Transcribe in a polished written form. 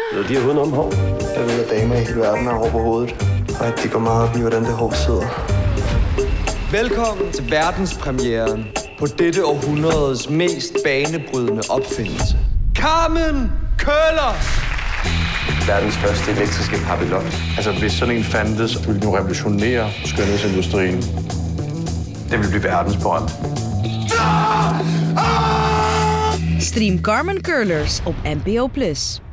Ved de har uden om hår? Jeg ved, at damer i hele verden har hår på hovedet, og at de går meget op i, hvordan det hår sidder. Velkommen til verdenspremieren på dette århundredes mest banebrydende opfindelse. Carmen Curlers! Verdens første elektriske papillon. Altså, hvis sådan en fandtes, så ville den jo revolutionere skønhedsindustrien. Det ville blive verdensberømt. Stream Carmen Curlers op NPO+.